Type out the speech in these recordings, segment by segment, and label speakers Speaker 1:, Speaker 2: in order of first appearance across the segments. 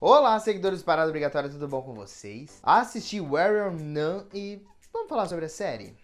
Speaker 1: Olá, seguidores do Parada Obrigatória, tudo bom com vocês? Assisti Warrior Nun e vamos falar sobre a série?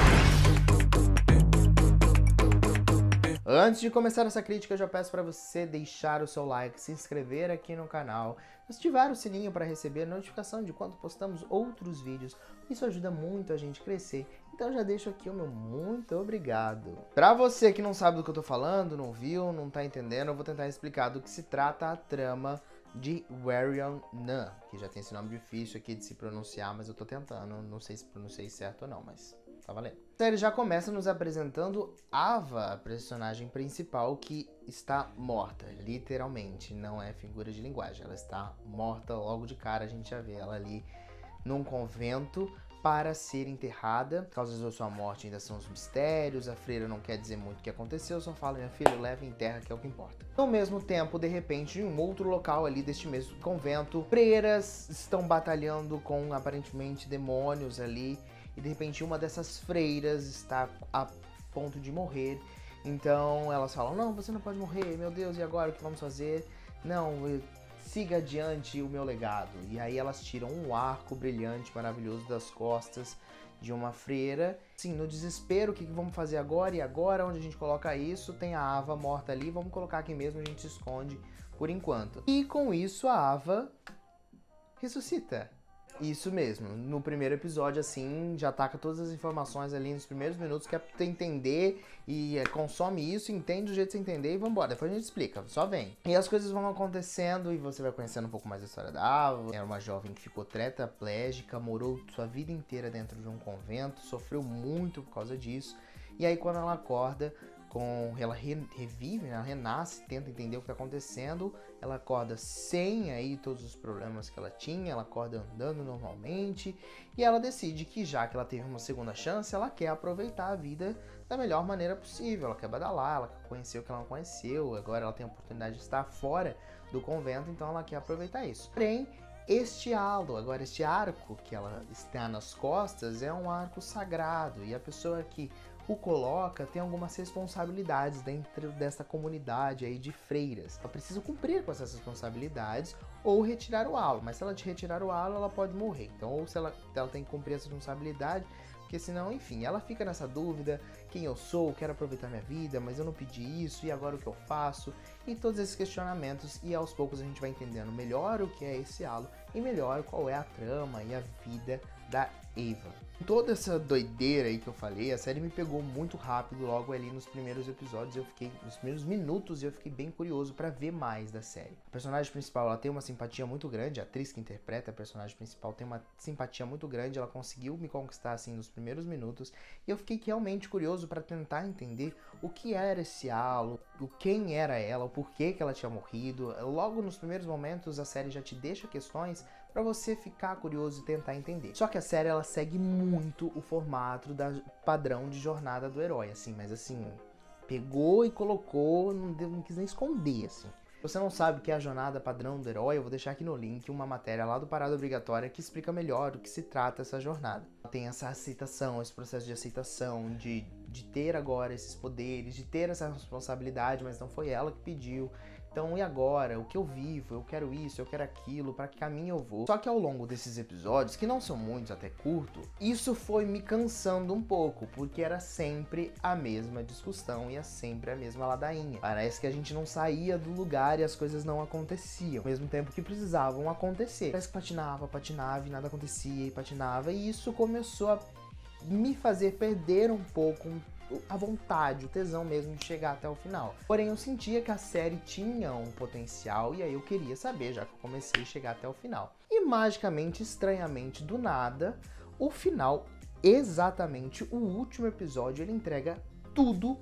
Speaker 1: Antes de começar essa crítica, eu já peço para você deixar o seu like, se inscrever aqui no canal, ativar o sininho para receber notificação de quando postamos outros vídeos. Isso ajuda muito a gente a crescer, então já deixo aqui o meu muito obrigado. Para você que não sabe do que eu tô falando, não viu, não tá entendendo, eu vou tentar explicar do que se trata a trama de Warrior Nun, que já tem esse nome difícil aqui de se pronunciar, mas eu tô tentando, não sei se pronunciei certo ou não, mas tá valendo. A série já começa nos apresentando Ava, a personagem principal, que está morta, literalmente, não é figura de linguagem, ela está morta logo de cara, a gente já vê ela ali num convento para ser enterrada. As causas da sua morte ainda são os mistérios, a freira não quer dizer muito o que aconteceu, só fala, minha filha, leva e enterra, que é o que importa. Ao mesmo tempo, de repente, em um outro local ali deste mesmo convento, freiras estão batalhando com, aparentemente, demônios ali, e de repente uma dessas freiras está a ponto de morrer. Então elas falam, não, você não pode morrer, meu Deus, e agora o que vamos fazer? Não, siga adiante o meu legado. E aí elas tiram um arco brilhante, maravilhoso das costas de uma freira. Sim, no desespero, o que vamos fazer agora? E agora, onde a gente coloca isso? Tem a Ava morta ali, vamos colocar aqui mesmo, a gente se esconde por enquanto. E com isso a Ava ressuscita. Isso mesmo, no primeiro episódio, assim, já taca todas as informações ali nos primeiros minutos, que é pra você entender e consome isso, entende do jeito que você entender e vambora. Depois a gente explica, só vem. E as coisas vão acontecendo e você vai conhecendo um pouco mais da história da Ava. Era uma jovem que ficou tetraplégica, morou sua vida inteira dentro de um convento, sofreu muito por causa disso. E aí quando ela acorda, ela revive, ela renasce, tenta entender o que está acontecendo, ela acorda sem aí todos os problemas que ela tinha, ela acorda andando normalmente e ela decide que já que ela teve uma segunda chance, ela quer aproveitar a vida da melhor maneira possível, ela quer badalar, ela quer conhecer o que ela não conheceu, agora ela tem a oportunidade de estar fora do convento, então ela quer aproveitar isso. Porém, este arco que ela está nas costas é um arco sagrado e a pessoa que o coloca tem algumas responsabilidades dentro dessa comunidade aí de freiras. Ela precisa cumprir com essas responsabilidades ou retirar o halo, mas se ela te retirar o halo, ela pode morrer. Então, ou se ela tem que cumprir essa responsabilidade, porque senão, enfim, ela fica nessa dúvida, quem eu sou, quero aproveitar minha vida, mas eu não pedi isso, e agora o que eu faço? E todos esses questionamentos, e aos poucos a gente vai entendendo melhor o que é esse halo, e melhor qual é a trama e a vida da Ava. Toda essa doideira aí que eu falei, a série me pegou muito rápido logo ali nos primeiros episódios, nos primeiros minutos eu fiquei bem curioso pra ver mais da série. A personagem principal, ela tem uma simpatia muito grande, a atriz que interpreta a personagem principal tem uma simpatia muito grande, ela conseguiu me conquistar assim nos primeiros minutos, e eu fiquei realmente curioso pra tentar entender o que era esse halo, quem era ela, o porquê que ela tinha morrido. Logo nos primeiros momentos a série já te deixa questões pra você ficar curioso e tentar entender. Só que a série ela segue muito o formato padrão de jornada do herói, assim, mas assim, pegou e colocou, não quis nem esconder, assim. Se você não sabe o que é a jornada padrão do herói, eu vou deixar aqui no link uma matéria lá do Parada Obrigatória que explica melhor do que se trata essa jornada. Tem essa aceitação, esse processo de aceitação, de ter agora esses poderes, de ter essa responsabilidade, mas não foi ela que pediu. Então, e agora? O que eu vivo? Eu quero isso, eu quero aquilo, para que caminho eu vou? Só que ao longo desses episódios, que não são muitos, até curto, isso foi me cansando um pouco, porque era sempre a mesma discussão e é sempre a mesma ladainha. Parece que a gente não saía do lugar e as coisas não aconteciam, ao mesmo tempo que precisavam acontecer. Parece que patinava e nada acontecia e patinava, e isso começou a me fazer perder um pouco a vontade, o tesão mesmo de chegar até o final. Porém, eu sentia que a série tinha um potencial e aí eu queria saber, já que eu comecei a chegar até o final. E magicamente, estranhamente, do nada, o final, exatamente o último episódio, ele entrega tudo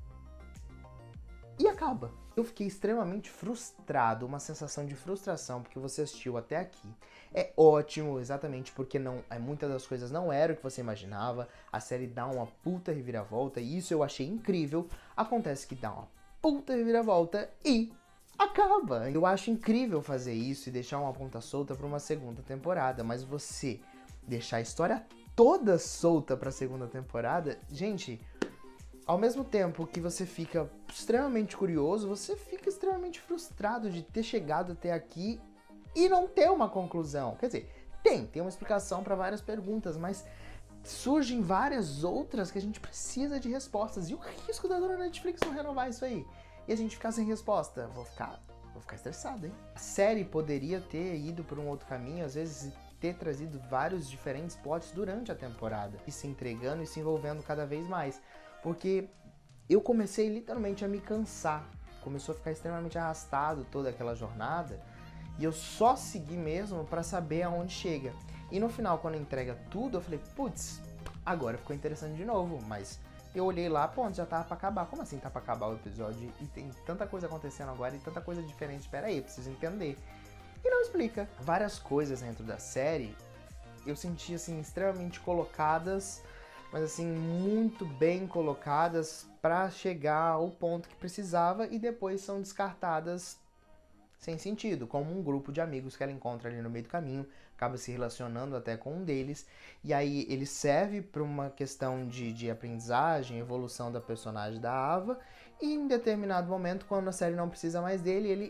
Speaker 1: e acaba. Eu fiquei extremamente frustrado, uma sensação de frustração, porque você assistiu até aqui. É ótimo, exatamente porque muitas das coisas não eram o que você imaginava. A série dá uma puta reviravolta e isso eu achei incrível. Acontece que dá uma puta reviravolta e acaba. Eu acho incrível fazer isso e deixar uma ponta solta para uma segunda temporada, mas você deixar a história toda solta para a segunda temporada, gente, ao mesmo tempo que você fica extremamente curioso, você fica extremamente frustrado de ter chegado até aqui e não ter uma conclusão. Quer dizer, tem uma explicação para várias perguntas, mas surgem várias outras que a gente precisa de respostas. E o risco da dona Netflix não renovar isso aí? E a gente ficar sem resposta? Vou ficar estressado, hein? A série poderia ter ido por um outro caminho, às vezes ter trazido vários diferentes plots durante a temporada. E se entregando e se envolvendo cada vez mais. Porque eu comecei literalmente a me cansar. Começou a ficar extremamente arrastado toda aquela jornada. E eu só segui mesmo pra saber aonde chega. E no final, quando entrega tudo, eu falei, putz, agora ficou interessante de novo. Mas eu olhei lá, ponto, já tava pra acabar. Como assim tá pra acabar o episódio? E tem tanta coisa acontecendo agora e tanta coisa diferente. Pera aí, preciso entender. E não explica. Várias coisas dentro da série, eu senti, assim, extremamente colocadas, mas assim, muito bem colocadas pra chegar ao ponto que precisava e depois são descartadas sem sentido, como um grupo de amigos que ela encontra ali no meio do caminho, acaba se relacionando até com um deles, e aí ele serve para uma questão de aprendizagem, evolução da personagem da Ava, e em determinado momento, quando a série não precisa mais dele, ele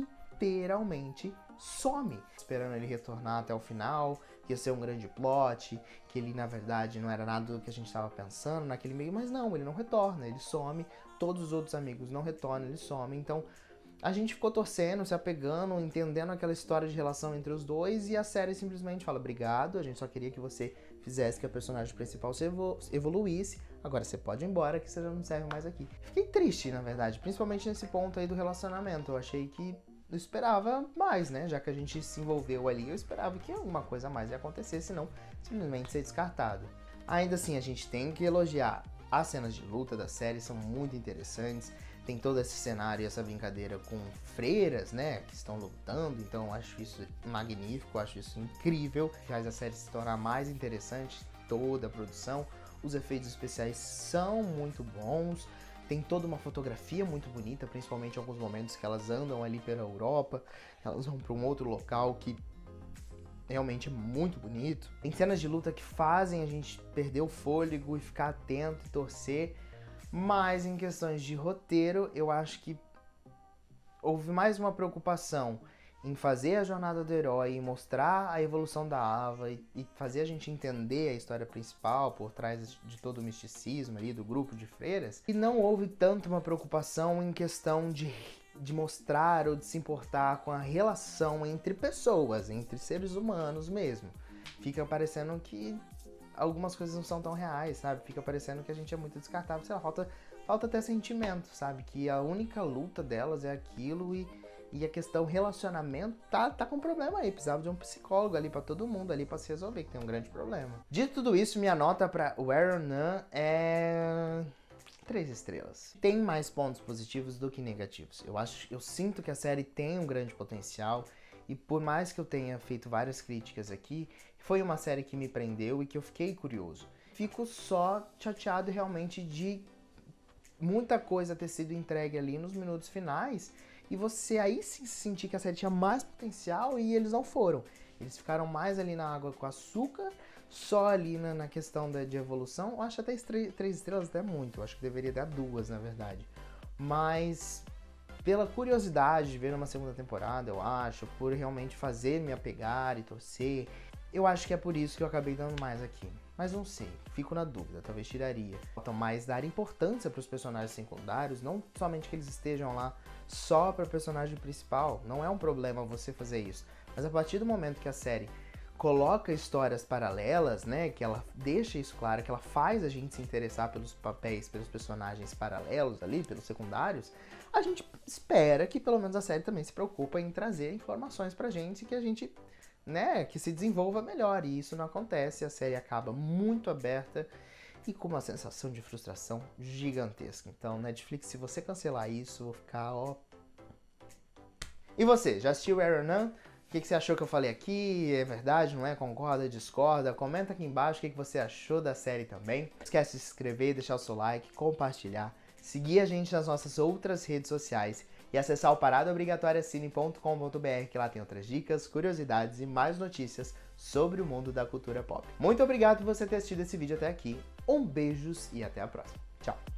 Speaker 1: literalmente some, esperando ele retornar até o final, que ia ser um grande plot, que ele na verdade não era nada do que a gente estava pensando naquele meio, mas não, ele não retorna, ele some, todos os outros amigos não retornam, ele some, então a gente ficou torcendo, se apegando, entendendo aquela história de relação entre os dois, e a série simplesmente fala, obrigado, a gente só queria que você fizesse que a personagem principal se evoluísse, agora você pode ir embora que você já não serve mais aqui. Fiquei triste, na verdade, principalmente nesse ponto aí do relacionamento, eu achei que eu esperava mais, né, já que a gente se envolveu ali, eu esperava que alguma coisa a mais ia acontecer, senão simplesmente ser descartado. Ainda assim, a gente tem que elogiar as cenas de luta da série, são muito interessantes. Tem todo esse cenário e essa brincadeira com freiras, né, que estão lutando, então eu acho isso magnífico, eu acho isso incrível, faz a série se tornar mais interessante, toda a produção, os efeitos especiais são muito bons, tem toda uma fotografia muito bonita, principalmente em alguns momentos que elas andam ali pela Europa, elas vão para um outro local que realmente é muito bonito. Tem cenas de luta que fazem a gente perder o fôlego e ficar atento e torcer, mas em questões de roteiro, eu acho que houve mais uma preocupação em fazer a jornada do herói, em mostrar a evolução da Ava e fazer a gente entender a história principal por trás de todo o misticismo ali do grupo de freiras. E não houve tanto uma preocupação em questão de mostrar ou de se importar com a relação entre pessoas, entre seres humanos mesmo. Fica parecendo que algumas coisas não são tão reais, sabe? Fica parecendo que a gente é muito descartável, sei lá, falta até sentimento, sabe? Que a única luta delas é aquilo e a questão relacionamento tá com problema aí. Precisava de um psicólogo ali pra todo mundo ali pra se resolver, que tem um grande problema. Dito tudo isso, minha nota pra Where or None é 3 estrelas. Tem mais pontos positivos do que negativos. Eu sinto que a série tem um grande potencial. E por mais que eu tenha feito várias críticas aqui, foi uma série que me prendeu e que eu fiquei curioso. Fico só chateado realmente de muita coisa ter sido entregue ali nos minutos finais e você aí sim sentir que a série tinha mais potencial e eles não foram. Eles ficaram mais ali na água com açúcar, só ali na questão de evolução. Eu acho até 3 estrelas até muito, eu acho que deveria dar 2 na verdade. Mas pela curiosidade de ver uma segunda temporada, eu acho, por realmente fazer me apegar e torcer, eu acho que é por isso que eu acabei dando mais aqui. Mas não sei, fico na dúvida, talvez tiraria. Falta mais dar importância para os personagens secundários, não somente que eles estejam lá só para o personagem principal, não é um problema você fazer isso. Mas a partir do momento que a série coloca histórias paralelas, né, que ela deixa isso claro, que ela faz a gente se interessar pelos papéis, pelos personagens paralelos ali, pelos secundários, a gente espera que pelo menos a série também se preocupa em trazer informações pra gente que a gente, né, que se desenvolva melhor, e isso não acontece, a série acaba muito aberta e com uma sensação de frustração gigantesca. Então, Netflix, se você cancelar isso, eu vou ficar, ó... E você, já assistiu Where or None? O que você achou que eu falei aqui? É verdade, não é? Concorda, discorda? Comenta aqui embaixo o que você achou da série também. Não esquece de se inscrever, deixar o seu like, compartilhar, seguir a gente nas nossas outras redes sociais e acessar o paradaobrigatoriacine.com.br, que lá tem outras dicas, curiosidades e mais notícias sobre o mundo da cultura pop. Muito obrigado por você ter assistido esse vídeo até aqui. Um beijos e até a próxima. Tchau!